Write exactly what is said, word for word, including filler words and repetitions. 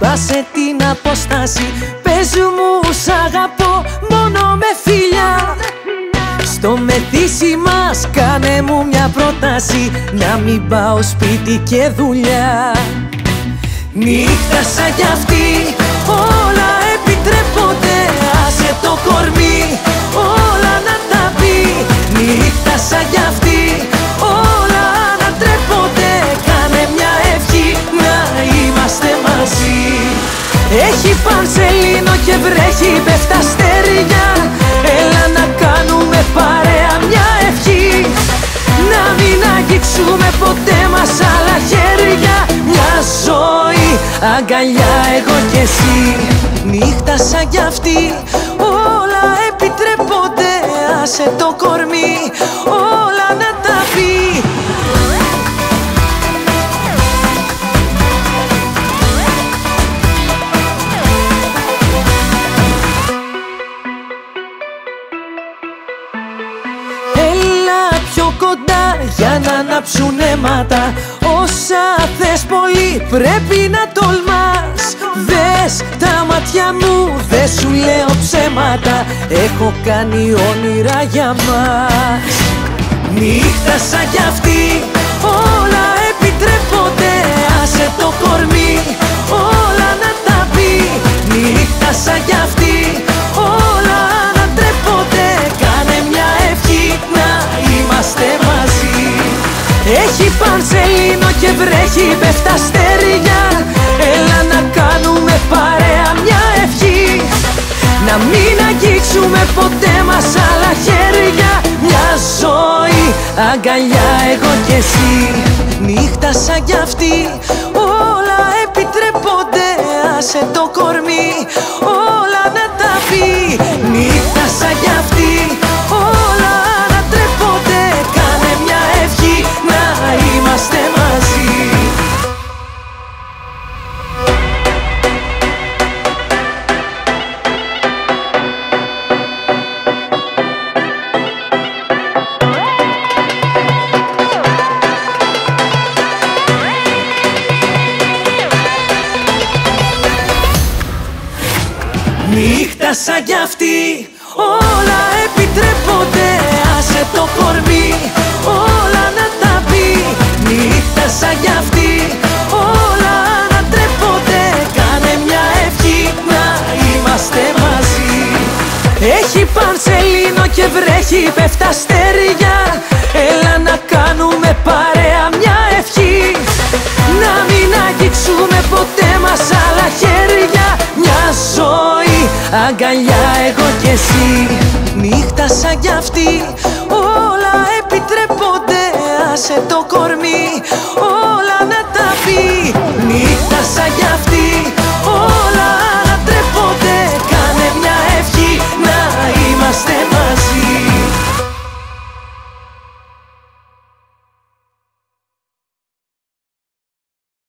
Σπάσε την απόσταση, πες μου σ' αγαπώ μόνο με φιλιά. Στο μεθύσι μας κάνε μου μια πρόταση, να μην πάω σπίτι και δουλειά. Νύχτα σαν κι αυτή όλα επιτρέπονται, άσε το κορμί όλα να τα πει. Νύχτα σαν κι αυτή όλα ανατρέπονται, κάνε μια ευχή να είμαστε μαζί. Έχει πανσελίνο και βρέχει πέφτα αστέρια, έλα να κάνουμε παρέα μια ευχή. Να μην αγγίξουμε ποτέ μας άλλα χέρια, μια ζωή αγκαλιά εγώ κι εσύ. Νύχτα σαν κι αυτή όλα επιτρέπονται, άσε το κορμί όλα να τα πει. Πιο κοντά για να ανάψουν αίματα, όσα θες πολύ πρέπει να τολμάς. Δες τα μάτια μου, δεν σου λέω ψέματα, έχω κάνει όνειρα για μας. Νύχτα σαν κι αυτή όλα επιτρέπονται, άσε το κορμί όλα να τα πει. Νύχτα σαν κι αυτή όλα ανατρέπονται, κάνε μια ευχή να είμαστε μαζί. Έχει πανσελίνο και βρέχει πέφτα αστέρια, έλα να κάνουμε παρέα μια ευχή. Να μην αγγίξουμε ποτέ μας άλλα χέρια, μια ζωή αγκαλιά εγώ κι εσύ. Νύχτα σαν κι αυτή όλα επιτρέπονται, άσε το κορμί όλα να τα πει. Νύχτα σαν κι αυτή όλα ανατρέπονται, κάνε μια ευχή να είμαστε μαζί. Νύχτα σαν κι αυτή όλα επιτρέπονται, άσε το κορμί όλα να τα πει. Νύχτα σαν κι αυτή όλα ανατρέπονται, κάνε μια ευχή να είμαστε μαζί. Έχει πανσελίνο και βρέχει πέφτα αστέρια, έλα να κάνουμε παρέα μια ευχή. Να μην αγγίξουμε ποτέ μας άλλα χέρια, μια ζωή αγκαλιά εγώ κι εσύ. Νύχτα σαν κι αυτή όλα επιτρέπονται, άσε το κορμί όλα να τα πει. Νύχτα σαν κι